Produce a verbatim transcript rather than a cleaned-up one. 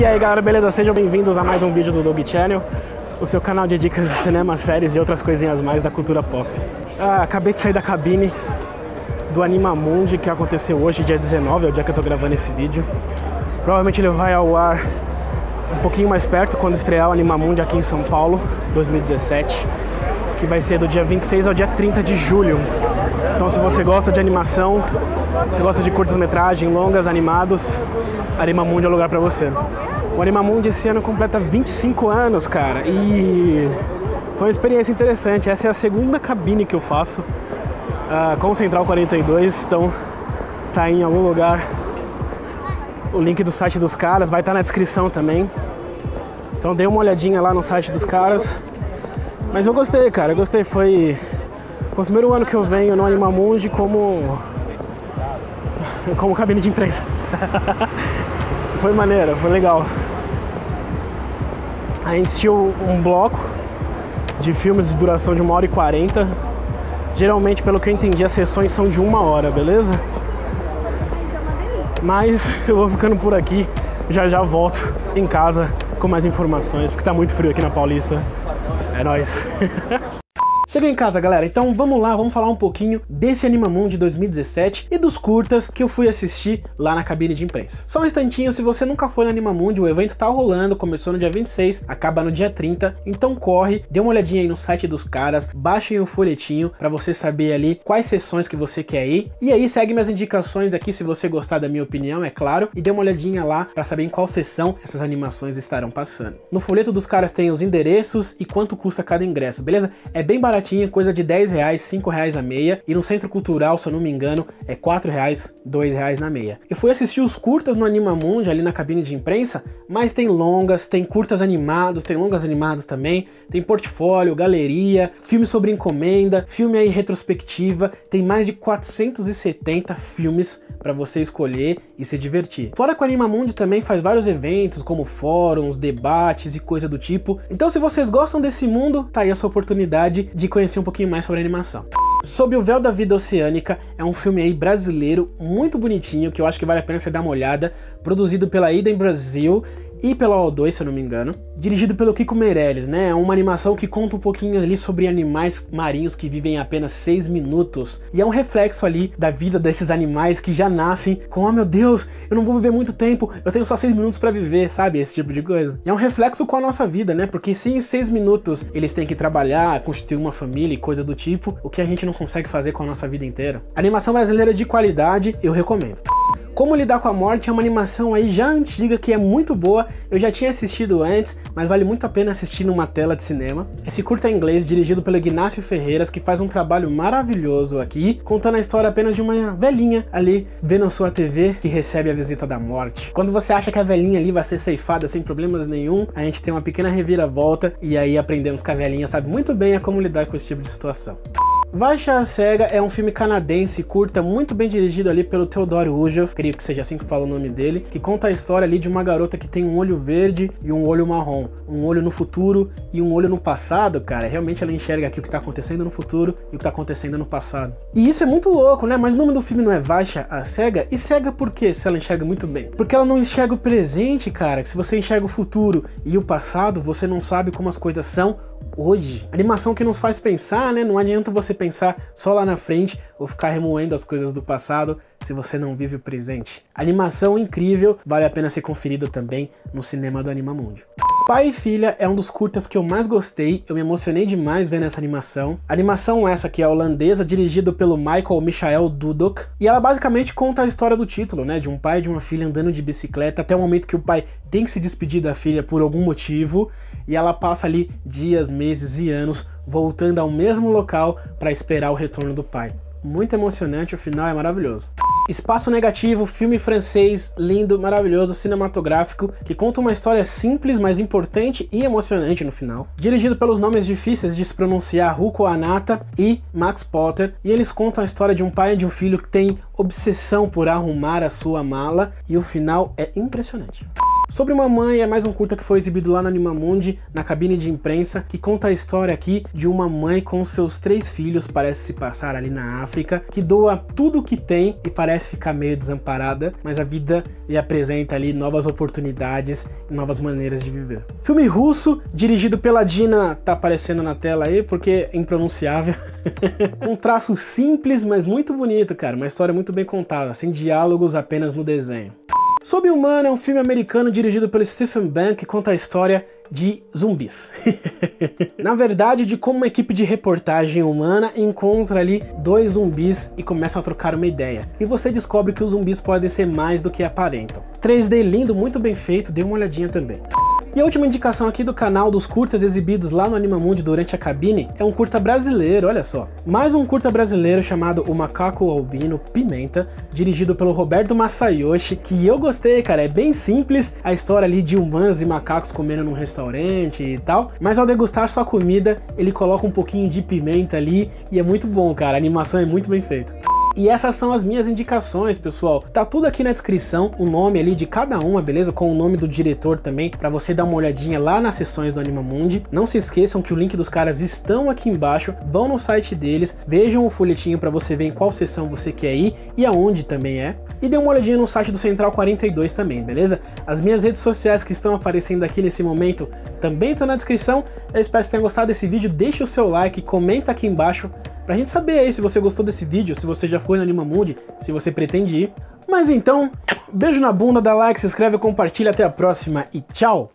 E aí galera, beleza? Sejam bem-vindos a mais um vídeo do Doug Channel, o seu canal de dicas de cinema, séries e outras coisinhas mais da cultura pop. Ah, acabei de sair da cabine do Animamundi, que aconteceu hoje, dia dezenove, é o dia que eu tô gravando esse vídeo. Provavelmente ele vai ao ar um pouquinho mais perto, quando estrear o Animamundi aqui em São Paulo, dois mil e dezessete, que vai ser do dia vinte e seis ao dia trinta de julho. Então se você gosta de animação, se gosta de curtas-metragem, longas, animados, Animamundi é o lugar pra você. O Animamundi esse ano completa vinte e cinco anos, cara, e foi uma experiência interessante. Essa é a segunda cabine que eu faço uh, com o Central quarenta e dois, então tá em algum lugar o link do site dos caras, vai estar na descrição também. Então dei uma olhadinha lá no site dos caras, mas eu gostei, cara, eu gostei. Foi, foi o primeiro ano que eu venho no Animamundi como, como cabine de imprensa. Foi maneiro, foi legal. A gente assistiu um bloco de filmes de duração de uma hora e quarenta. Geralmente, pelo que eu entendi, as sessões são de uma hora, beleza? Mas eu vou ficando por aqui. Já já volto em casa com mais informações, porque tá muito frio aqui na Paulista. É nóis. Cheguei em casa, galera, então vamos lá, vamos falar um pouquinho desse Animamundi dois mil e dezessete e dos curtas que eu fui assistir lá na cabine de imprensa. Só um instantinho, se você nunca foi no Animamundi, o evento tá rolando, começou no dia vinte e seis, acaba no dia trinta, então corre, dê uma olhadinha aí no site dos caras, baixem o folhetinho pra você saber ali quais sessões que você quer ir, e aí segue minhas indicações aqui se você gostar da minha opinião, é claro, e dê uma olhadinha lá pra saber em qual sessão essas animações estarão passando. No folheto dos caras tem os endereços e quanto custa cada ingresso, beleza? É bem baratinho, coisa de dez reais, cinco reais a meia, e no Centro Cultural, se eu não me engano, é quatro reais, dois reais na meia. Eu fui assistir os curtas no Animamundi, ali na cabine de imprensa, mas tem longas, tem curtas animados, tem longas animados também, tem portfólio, galeria, filme sobre encomenda, filme aí retrospectiva, tem mais de quatrocentos e setenta filmes para você escolher e se divertir. Fora que o Animamundi também faz vários eventos, como fóruns, debates e coisa do tipo. Então se vocês gostam desse mundo, tá aí a sua oportunidade de conhecer um pouquinho mais sobre a animação. Sob o Véu da Vida Oceânica é um filme aí brasileiro muito bonitinho, que eu acho que vale a pena você dar uma olhada, produzido pela Idem Brasil e pela O dois, se eu não me engano, dirigido pelo Kiko Meirelles, né? É uma animação que conta um pouquinho ali sobre animais marinhos que vivem apenas seis minutos, e é um reflexo ali da vida desses animais que já nascem com, oh meu Deus, eu não vou viver muito tempo, eu tenho só seis minutos pra viver, sabe? Esse tipo de coisa. E é um reflexo com a nossa vida, né? Porque se em seis minutos eles têm que trabalhar, constituir uma família e coisa do tipo, o que a gente não consegue fazer com a nossa vida inteira? Animação brasileira de qualidade, eu recomendo. Como Lidar com a Morte é uma animação aí já antiga, que é muito boa, eu já tinha assistido antes, mas vale muito a pena assistir numa tela de cinema. Esse curta é inglês, dirigido pelo Ignácio Ferreiras, que faz um trabalho maravilhoso aqui, contando a história apenas de uma velhinha ali, vendo a sua T V, que recebe a visita da morte. Quando você acha que a velhinha ali vai ser ceifada sem problemas nenhum, a gente tem uma pequena reviravolta, e aí aprendemos que a velhinha sabe muito bem a como lidar com esse tipo de situação. Vaixa a Cega é um filme canadense curta, muito bem dirigido ali pelo Theodore Ujoff, creio que seja assim que fala o nome dele, que conta a história ali de uma garota que tem um olho verde e um olho marrom, um olho no futuro e um olho no passado, cara. Realmente ela enxerga aqui o que tá acontecendo no futuro e o que tá acontecendo no passado. E isso é muito louco, né? Mas o nome do filme não é Vaixa a Cega? E cega por quê, se ela enxerga muito bem? Porque ela não enxerga o presente, cara, que se você enxerga o futuro e o passado, você não sabe como as coisas são hoje. Animação que nos faz pensar, né? Não adianta você pensar só lá na frente ou ficar remoendo as coisas do passado se você não vive o presente. Animação incrível, vale a pena ser conferida também no cinema do Animamundi. Pai e Filha é um dos curtas que eu mais gostei, eu me emocionei demais vendo essa animação. A animação essa que é holandesa, dirigida pelo Michael Michael Dudok, e ela basicamente conta a história do título, né, de um pai e de uma filha andando de bicicleta até o momento que o pai tem que se despedir da filha por algum motivo, e ela passa ali dias, meses e anos voltando ao mesmo local para esperar o retorno do pai. Muito emocionante, o final é maravilhoso. Espaço Negativo, filme francês, lindo, maravilhoso, cinematográfico, que conta uma história simples, mas importante e emocionante no final. Dirigido pelos nomes difíceis de se pronunciar, Ruko Anata e Max Potter, e eles contam a história de um pai e de um filho que tem obsessão por arrumar a sua mala, e o final é impressionante. Sobre uma mãe é mais um curta que foi exibido lá no Animamundi, na cabine de imprensa, que conta a história aqui de uma mãe com seus três filhos, parece se passar ali na África, que doa tudo o que tem e parece ficar meio desamparada, mas a vida lhe apresenta ali novas oportunidades e novas maneiras de viver. Filme russo, dirigido pela Dina, tá aparecendo na tela aí porque é impronunciável. Um traço simples, mas muito bonito, cara, uma história muito bem contada, sem diálogos, apenas no desenho. Sob-Humano é um filme americano dirigido pelo Stephen Bank que conta a história de zumbis. Na verdade, de como uma equipe de reportagem humana encontra ali dois zumbis e começam a trocar uma ideia. E você descobre que os zumbis podem ser mais do que aparentam. três D lindo, muito bem feito, dê uma olhadinha também. E a última indicação aqui do canal dos curtas exibidos lá no Animamundi durante a cabine é um curta brasileiro, olha só. Mais um curta brasileiro chamado O Macaco Albino Pimenta, dirigido pelo Roberto Masayoshi, que eu gostei, cara, é bem simples, a história ali de humanos e macacos comendo num restaurante e tal, mas ao degustar sua comida, ele coloca um pouquinho de pimenta ali e é muito bom, cara, a animação é muito bem feita. E essas são as minhas indicações, pessoal. Tá tudo aqui na descrição, o nome ali de cada uma, beleza? Com o nome do diretor também, pra você dar uma olhadinha lá nas sessões do Animamundi. Não se esqueçam que o link dos caras estão aqui embaixo, vão no site deles, vejam o folhetinho pra você ver em qual sessão você quer ir e aonde também é. E dê uma olhadinha no site do Central quarenta e dois também, beleza? As minhas redes sociais que estão aparecendo aqui nesse momento também estão na descrição. Eu espero que você tenha gostado desse vídeo, deixa o seu like, comenta aqui embaixo, pra gente saber aí se você gostou desse vídeo, se você já foi no Animamundi, se você pretende ir. Mas então, beijo na bunda, dá like, se inscreve, compartilha, até a próxima e tchau!